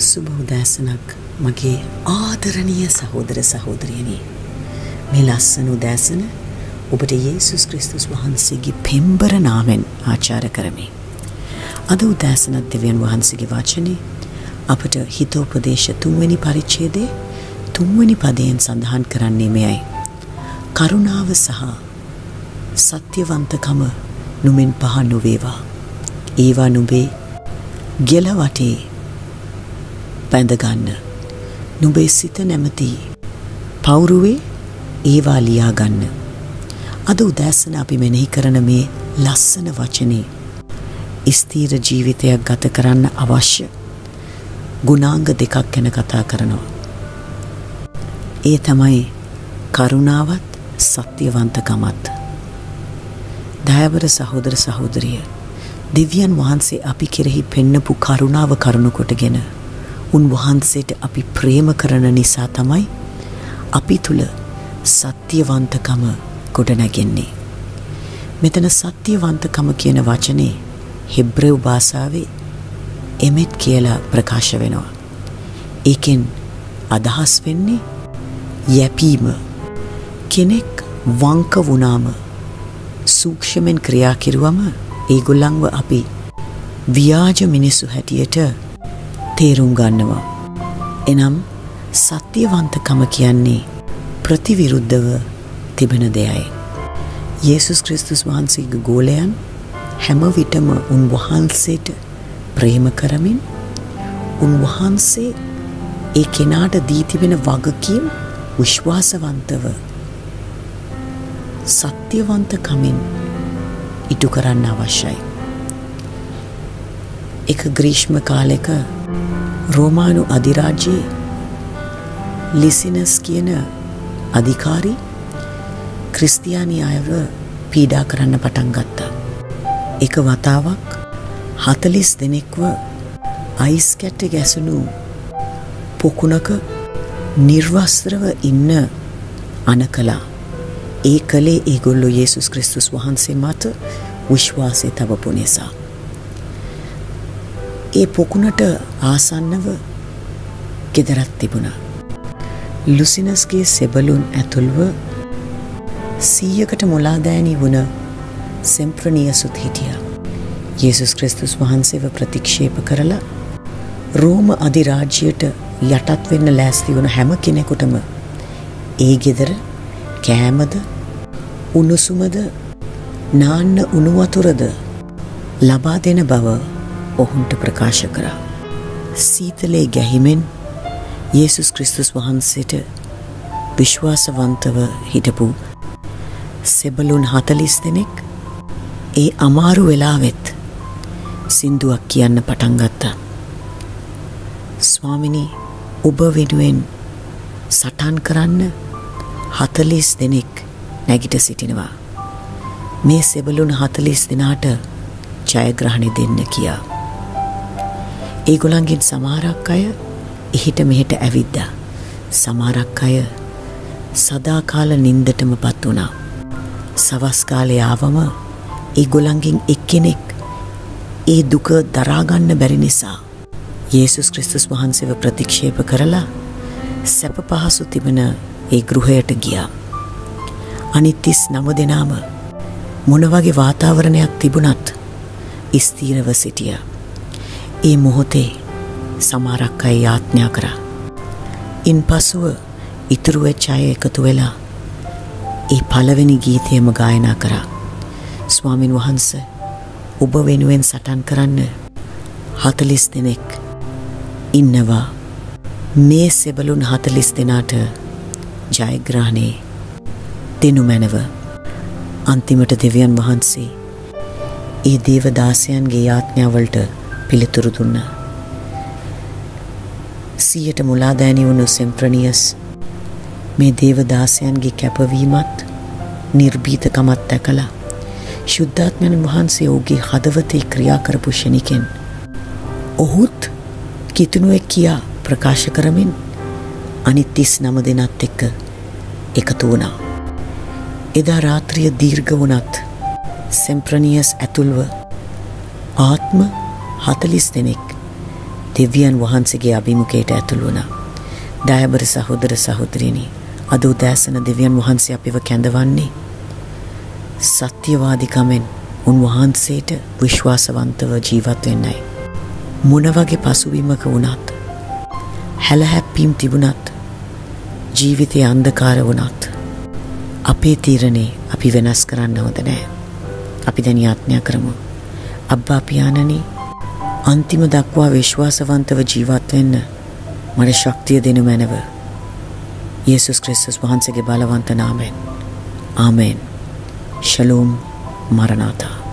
සුබ උදෑසනක් මගේ ආදරණීය සහෝදර සහෝදරියනි. මේ ලස්සන උදෑසන ඔබට යේසුස් ක්‍රිස්තුස් වහන්සේගේ පෙම්බර නාමෙන් ආචාර කරමි. අද උදෑසන දෙවියන් වහන්සේගේ වචනේ අපට හිතෝපදේශ 3 වෙනි පරිච්ඡේදයේ 3 වෙනි පදයෙන් සඳහන් කරන්නේ මෙයයි. කරුණාව සහ සත්‍යවන්තකම නුඹෙන් පහ නොවේවා. ඒවා නුඹේ ගෙල වටේ බැඳ ගන්න. නුඹේ සිත නැමැති පවුරුවේ ඒවා ලියා ගන්න. අද උදෑසන අපි මෙනෙහි කරන මේ ලස්සන වචනේ ස්ථීර ජීවිතයක් ගත කරන්න අවශ්‍ය ගුණාංග දෙකක් ගැන කතා කරනවා. ඒ තමයි කරුණාවත් සත්‍යවන්තකමත්. දයාබර සහෝදර සහෝදරිය, දෙවියන් වහන්සේ අපි කෙරෙහි පෙන්නපු කරුණාව කරුණු කොටගෙන උන්වහන්සේට අපි ප්‍රේම කරන නිසා තමයි අපි තුල සත්‍යවන්තකම ගොඩනැගෙන්නේ. මෙතන සත්‍යවන්තකම කියන වචනේ හෙබ්‍රෙව් භාෂාවේ එමෙත් කියලා ප්‍රකාශ වෙනවා. ඒකෙන් අදහස් වෙන්නේ යැපීම. කෙනෙක් වංක වුණාම සූක්ෂමෙන් ක්‍රියා කිරුවම ඒගොල්ලන්ව අපි ව්‍යාජ මිනිසු හැටියට තේරුම් ගන්නවා. එනම් සත්‍යවන්තකම කියන්නේ ප්‍රතිවිරුද්ධව තිබෙන දෙයයි. යේසුස් ක්‍රිස්තුස් වහන්සේගේ ගෝලයන් හැම විටම උන්වහන්සේට ප්‍රේම කරමින් උන්වහන්සේ ඒ කෙනාට දී තිබෙන වගකීම් විශ්වාසවන්තව සත්‍යවන්තකමින් ඉටු කරන්න අවශ්‍යයි. එක ග්‍රීෂ්ම කාලයක රෝමානු අධිරාජ්‍යයේ ලිසිනස් කියන අධිකාරී ක්‍රිස්තියානි අයව පීඩා කරන්න පටන් ගත්තා. එක වතාවක් 40 දෙනෙක්ව අයිස් කැට්ට ගැසුණු පොකුණක නිර්වස්ත්‍රව ඉන්න අනකලා. ඒ කලේ ඒගොල්ලෝ යේසුස් ක්‍රිස්තුස් වහන්සේ මත විශ්වාසය තබපු නිසා. ඒ පොකුණට ආසන්නව ගෙදරක් තිබුණා. ලුසිනස්ගේ සෙබළුන් ඇතුල්ව 100කට මුලාදෑනී වුණ සෙම්ප්‍රනියසුත් හිටියා. යේසුස් ක්‍රිස්තුස් වහන්සේව ප්‍රතික්ෂේප කරලා රෝම අධිරාජ්‍යයට යටත් වෙන්න ලෑස්ති වුණ හැම කෙනෙකුටම ඒ ගෙදර කෑමද උණුසුමද නාන්න උණු වතුරද ලබා දෙන බව ඔවුන්ට ප්‍රකාශ කරා. සීතලේ ගැහිමෙන් යේසුස් ක්‍රිස්තුස් වහන්සේට විශ්වාසවන්තව හිටපු සෙබළුන් 40 දෙනෙක් ඒ අමාරු වෙලාවෙත් සින්දුවක් කියන්න පටන් ගත්තා. ස්වාමිනී, ඔබ වෙනුවෙන් සටන් කරන්න 40 දෙනෙක් නැගිට සිටිනවා. මේ සෙබළුන් 40 දෙනාට ජයග්‍රහණය දෙන්න කියා. ඒගොල්ලන්ගෙන් සමහරක් අය එහිට මෙහෙට ඇවිද්දා. සමහරක් අය සදාකාල නින්දටමපත් වුණා. සවස් කාලේ ආවම ඒගොල්ලන්ගෙන් එක්කෙනෙක් ඒ දුක දරා ගන්න බැරි නිසා යේසුස් ක්‍රිස්තුස් වහන්සේව ප්‍රතික්ෂේප කරලා සැප පහසු තිබෙන ඒ ගෘහයට ගියා. අනිත් 39 දෙනාම මොන වගේ වාතාවරණයක් තිබුණත් ස්ථීරව සිටියා. ඒ මොහොතේ සමහරක් අය යාඥා කරා. ඉන්පසුව ඉතුරු වෙච්ච අය එකතු වෙලා ඒ පළවෙනි ගීතයම ගායනා කරා. ස්වාමින් වහන්සේ, ඔබ වෙනුවෙන් සටන් කරන්න 40 දෙනෙක් ඉන්නවා. මේ සෙබළුන් 40 දෙනාට ජයග්‍රහණය දෙනු මැනව. අන්තිමට දෙවියන් වහන්සේ ඒ දේවදාසයන්ගේ යාඥාවලට පිළිතුරු දුන්නා. 100ට මුලාදෑනී වුණු සෙම්ප්‍රනියස් මේ දේවදාසයන්ගේ කැපවීමත් නිර්භීතකමත් දැකලා ශුද්ධාත්මයන් වහන්සේ ඔහුගේ හදවතේ ක්‍රියා කරපු ෂණිකෙන් ඔහුත් කිතුණුවෙක් කියා ප්‍රකාශ කරමින් අනිත් 39 දෙනාත් එක්ක එකතු වුණා. එදා රාත්‍රිය දීර්ඝ වුණත් සෙම්ප්‍රනියස් ඇතුල්ව ආත්ම 40 දෙනෙක් දෙවියන් වහන්සේගේ අභිමුඛයට ඇතුළු වුණා. දයාබර සහෝදර සහෝදරියනි, අද උදෑසන දෙවියන් වහන්සේ අපිව කැඳවන්නේ සත්‍යවාදීකමෙන් උන්වහන්සේට විශ්වාසවන්තව ජීවත් වෙන්නයි. මොන වගේ පසුබිමක වුණත්, හැලහැප්පීම් තිබුණත්, ජීවිතයේ අන්ධකාර වුණත්, අපේ තීරණේ අපි වෙනස් කරන්න හොඳ නැහැ. අපි දැන් යාඥා කරමු. අබ්බා පියාණනි, අන්තිම දක්වා විශ්වාසවන්තව ජීවත් වෙන්න මට ශක්තිය දෙනු මැනව. යේසුස් ක්‍රිස්තුස් වහන්සේගේ බලවන්ත නාමයෙන්. ආමෙන්. ශලෝම්. මරණාතා.